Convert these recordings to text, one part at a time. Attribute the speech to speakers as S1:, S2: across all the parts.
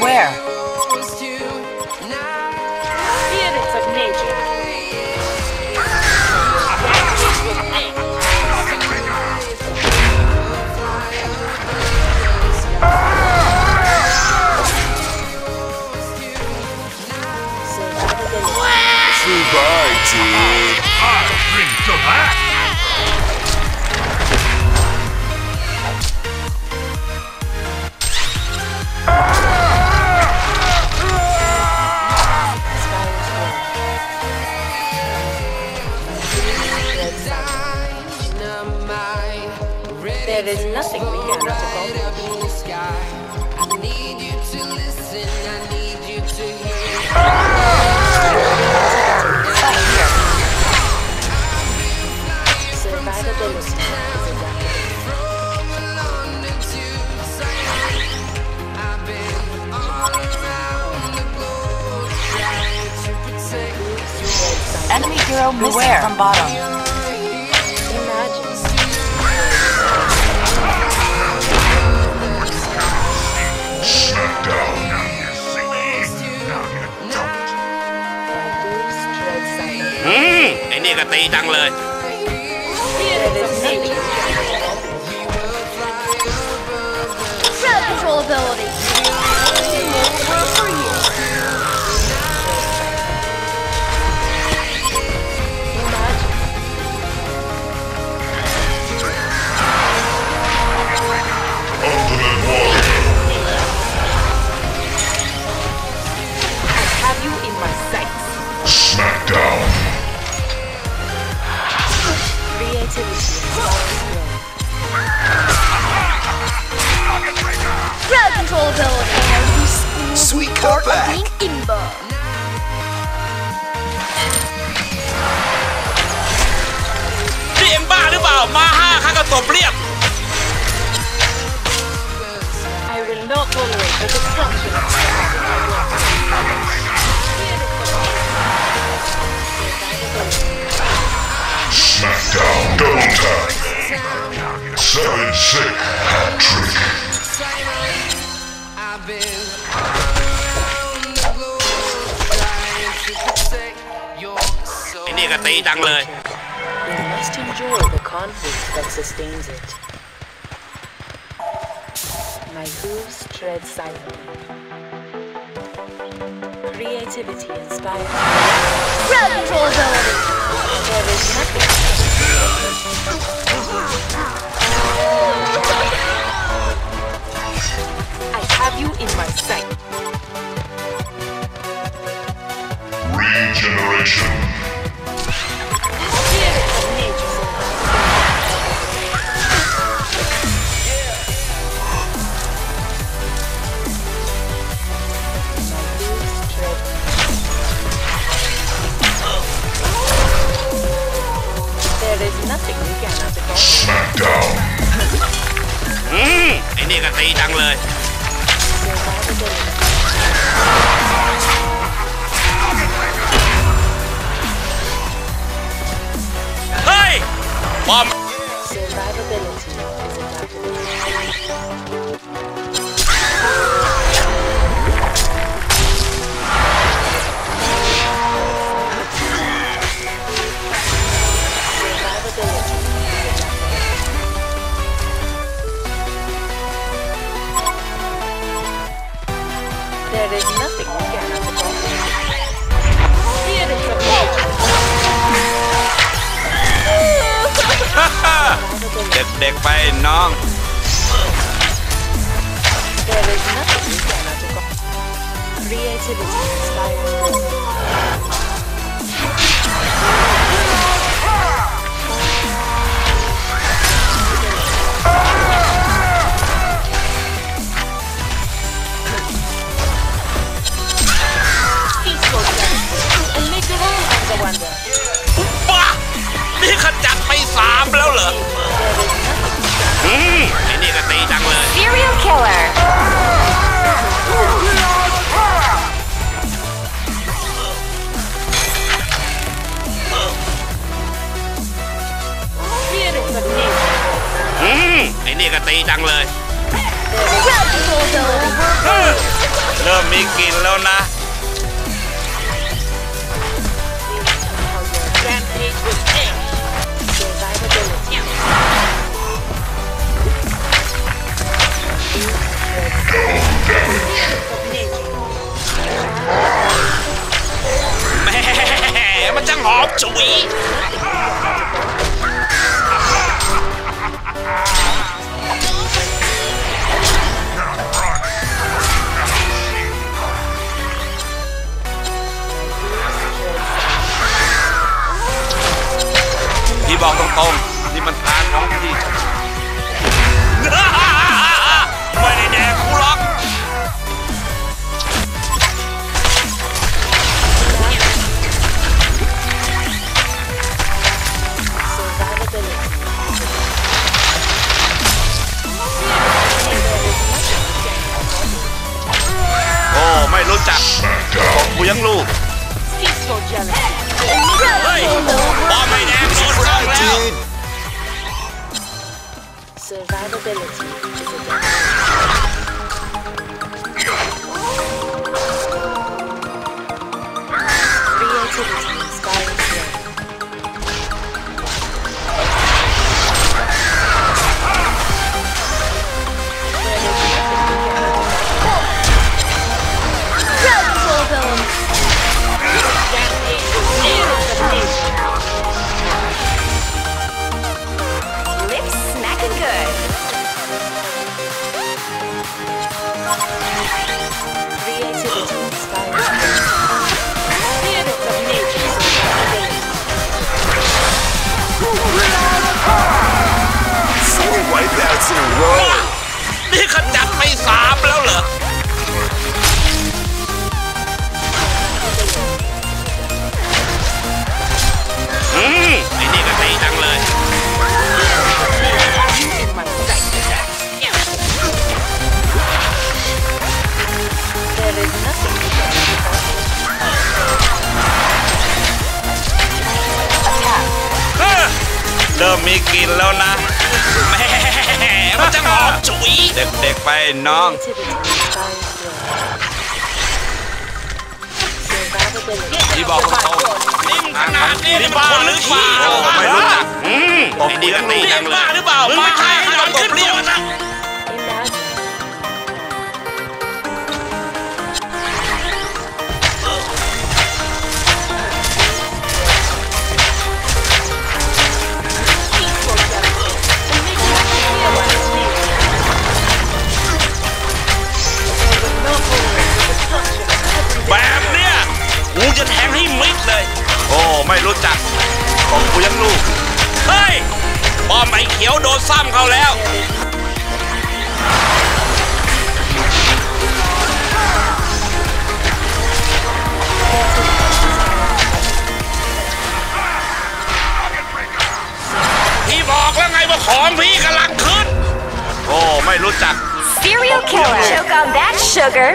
S1: Where?
S2: Spirits of nature.
S3: Survived.
S4: I'll drink to that.
S2: There is nothing we cannot accomplish.
S5: I need you to listen, I need you to hear.
S2: Survivability.
S5: From London to Siam, I've been all around the globe trying to protect
S1: Enemy hero missing from bottom.
S2: Imagine.
S4: Smack down. Now you see me. Now you don't.
S2: My hooves tread silently.
S3: ไอ้นี่ก็ตีจังเลย
S2: There is nothing.
S6: Crowd control ability. More for you.
S4: Ultimate warrior.
S2: Have you in my sights?
S4: Smack down.
S2: Creativity.
S6: Crowd control ability.
S3: Sweet
S6: Or
S3: cutback.
S6: being imbo.
S3: นี่เอ็มบ้าหรือเปล่า มา5ข้าก็ตบเรียบ
S2: I will not tolerate the destruction of
S4: Smack down. Double tap. 7-6 hat trick.
S5: I've been around the globe trying to protect your soul.
S3: ไอ้นี่ก็ตีจังเลย
S2: We must enjoy the conflict that sustains it. My hooves tread silently. Creativity inspires me.
S6: Crowd control ability.
S2: There is nothing. I have you in my sight.
S4: Regeneration.
S2: Spirits of nature. My hooves tread. There is nothing we cannot accomplish.
S4: Smack down.
S3: ไอ้นี่ก็ตีจังเลย เฮ้ยบอม
S2: Survivability is adaptability. Survivability is adaptability. There is nothing we cannot accomplish. Spirits of nature.
S3: เด็กๆไปน้อง
S2: There is nothing we cannot accomplish. Creativity inspires growth. Peaceful justice and make the world a wonder.
S3: บ้า นี่ขจัดไป3แล้วเหรอ
S2: There is nothing.
S3: ไอ้นี่ก็ตีจังเลย
S6: Serial killer.
S2: Spirits of nature.
S3: ไอ้นี่ก็ตีจังเลย
S6: Crowd control ability.
S3: เริ่มมีกลิ่นแล้วนะ
S2: Rampage with edge. Survivability.
S3: แหมมันจะหอมฉุยพี่บอกตรงๆนี่มันทางของพี่ไม่ได้แดกกูหรอกโอ้ไม่รู้จักผมกูยังลูก
S2: Peaceful jealousy.
S3: เฮ้ยบอมไม่แดงโดนซ่องแล้ว
S2: Survivability is a death. Creativity inspires growth.
S6: Crowd control ability.
S2: Rampage with edge.
S1: Lips smacking good.
S2: Creativity inspires growth. Spirits of nature survivability.
S4: Four wipeouts in a row.
S3: นี่ขจัดไป3แล้วเหรอไอ้นี่ก็ตีจังเลย
S2: In my sight. There is nothing to do.
S1: Attack.
S3: เริ่มมีกลิ่นแล้วนะแหมมันจะหอมฉุยเด็กๆไปน้อง
S2: Creativity inspires growth. Survivability.
S3: ที่บอกตรงๆนิ่งขนาดนี้นี่บ้าหรือเปล่าไม่รู้จักไอ้นี่ก็ตีจังเลยบ้าหรือเปล่ามาให้นอนขึ้นตัวนะ
S2: Imagine. Peaceful justice. And make you realize fear. There was no hope in the destruction of every
S3: แบบเนี้ยกูจะแทงให้มิดเลย โอ้ไม่รู้จักผมกูยังลูกเฮ้ยบอมไอ้เขียวโดนซ้ำเขาแล้ว พี่บอกแล้วไงว่าของพี่กำลังขึ้น โอ้ไม่รู้จัก
S1: Serial killer. Choke on that sugar.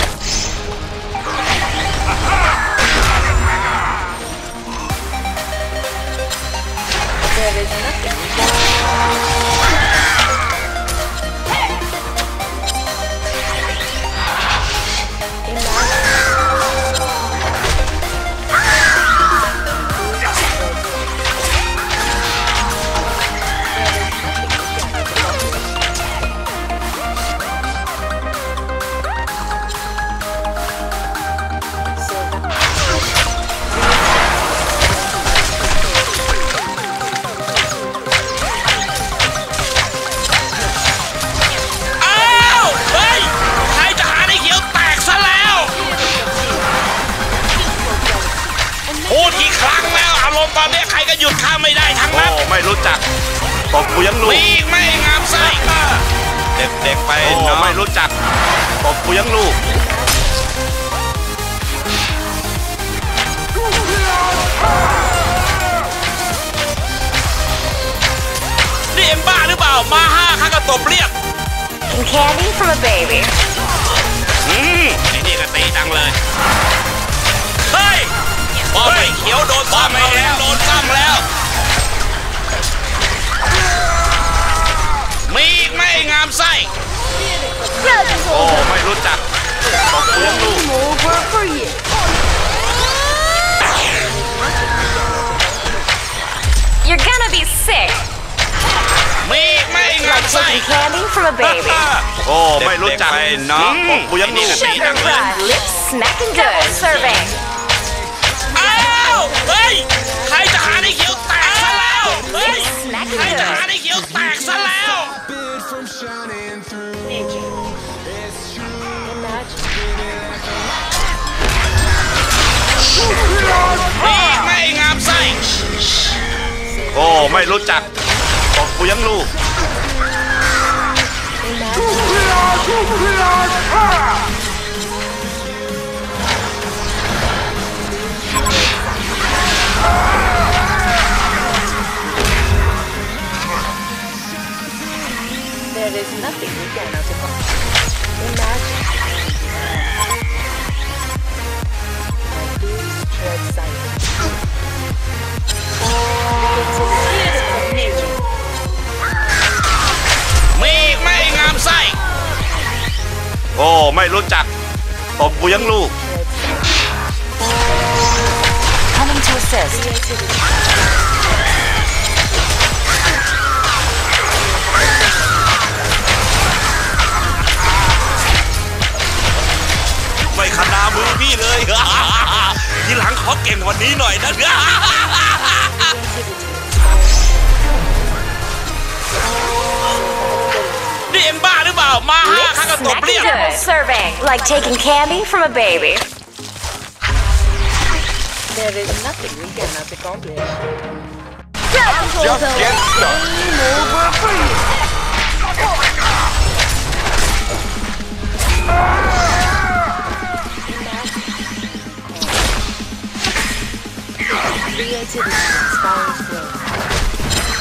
S2: There is nothing.ตอนนี้ใครก็หยุดข้าไม่ได้ทั้งนั้น โอ้ไม่รู้จักตบกูยังลูกมีไม่งามไส้เด็กๆไปน้องไม่รู้จักตบกูยังลูกนี่เอ็มบ้าหรือเปล่ามาห้าข้าก็ตบเรียบ
S1: Candy from a baby.
S3: ไอ้นี่ก็ตีจังเลยเฮ้ยบอลไม่เขียวโดนซ้ำแล้วโดนซ้ำแล้วมีอีกไหมงามไส้โอ้ไม่รู้จักตบ
S2: กูยังลูก
S6: Game over for you.
S1: You're gonna be sick.
S3: มีไม่งาม
S1: Like
S3: ไส้
S1: taking candy from a baby.
S2: โอ้ไม่รู้จักเนาะผมกูยังลูก
S1: Sugar rush. Lips smacking good. Serving.
S3: อ้าวเฮ้ยใครจะหาในเขียวแตกซะแล้วเฮ้ย
S1: Smacking
S3: ใครจะหา
S1: good.
S3: ในเขียวแตกซะแล้ว มีไม่งามไส้
S2: โอ้ไม่รู้จักผมกูยังลูก
S6: There is nothing we cannot accomplish. Imagine. My boots tread silent. It's a gift of nature.
S3: มีไม่งามไส้
S2: โอ้ไม่รู้จักผมกูยังลูก
S1: Coming to assist.
S6: Creativity.
S3: ไม่ขนามือพี่เลย ทีหลังขอเก่งกวันนี้หน่อยนะ นี่เอ็งบ้าหรือเปล่า มาห้า
S1: Lips
S3: ข้างกระตบเรีย
S1: smacking
S3: ก
S1: good. Serving. Like taking candy from a baby.
S6: There is nothing we cannot accomplish.
S4: Just get stuck.
S6: Game over for you. Creativity inspires growth.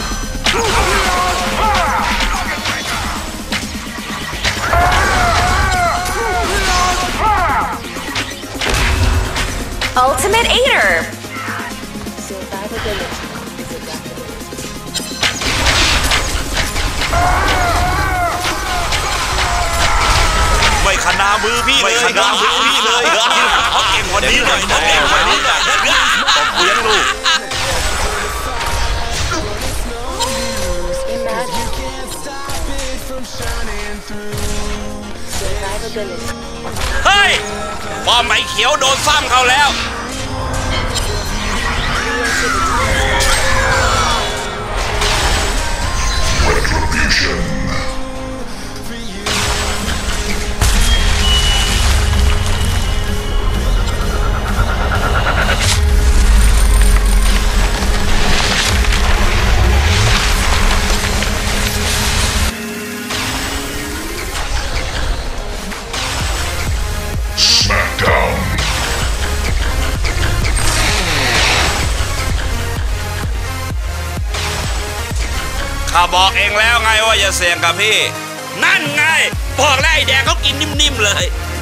S1: Ultimate Eater.
S6: Survivability is adaptability.
S3: ไม่ขนามือพี่เลย
S2: ไม่ขนามือพี่เลย
S3: ทีหลังขอเก่งกวันนี้หน่อยนะเก่งกวันนี้หน่อยนะ
S2: ผมกูยังลูก
S6: Imagine. Survivability.
S3: เฮ้ยป้อมไอ้เขียวโดนซ้ำเขาแล้ว
S4: Retribution.
S3: ข้าบอกเองแล้วไงว่าอย่าเสี่ยงกับพี่ นั่นไงบอกแล้วไอ้แดงเขากินนิ่มๆเลย